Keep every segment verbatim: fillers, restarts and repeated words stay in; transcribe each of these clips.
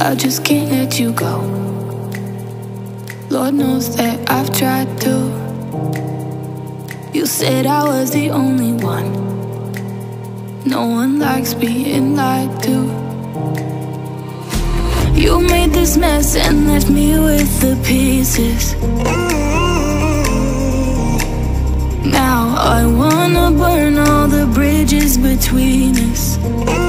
I just can't let you go. Lord knows that I've tried to. You said I was the only one. No one likes being lied to. You made this mess and left me with the pieces. Now I wanna burn all the bridges between us.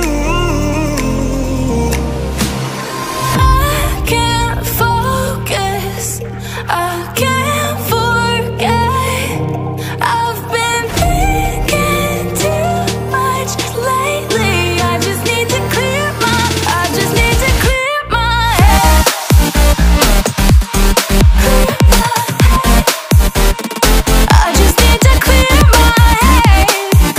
I can't focus, I can't forget. I've been thinking too much lately. I just need to clear my, I just need to clear my head. Clear my head. I just need to clear my head.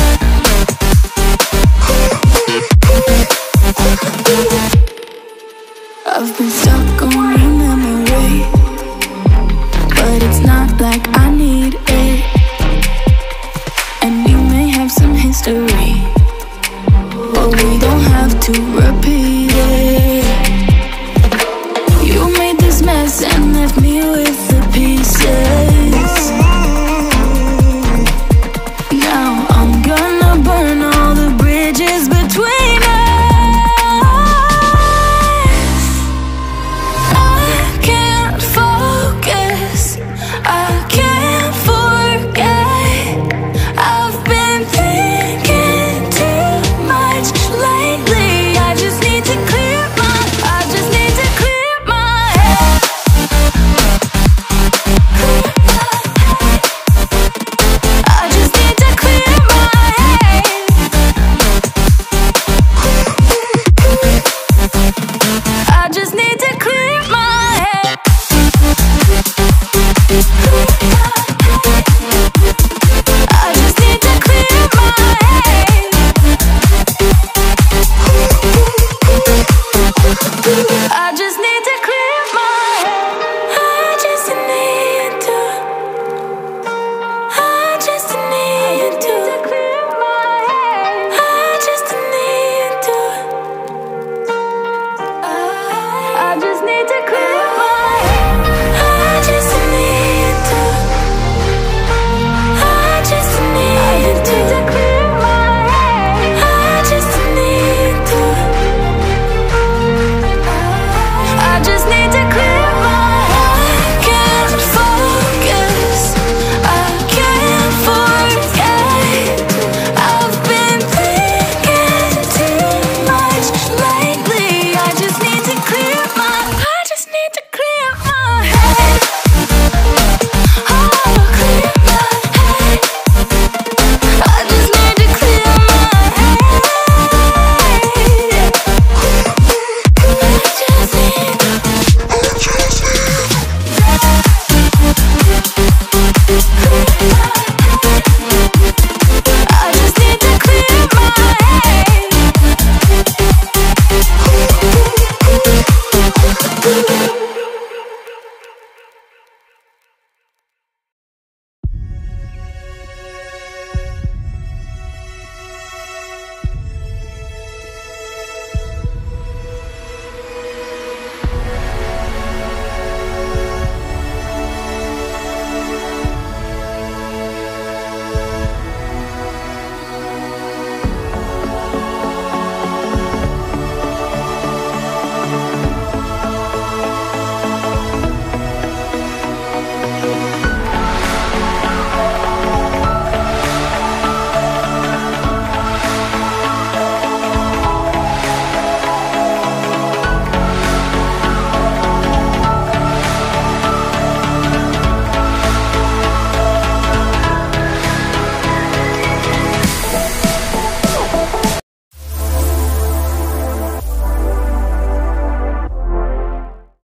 I've been stuck on your memory, but it's not like I need it. And we may have some history, but we don't have to repeat it. You made this mess and left me with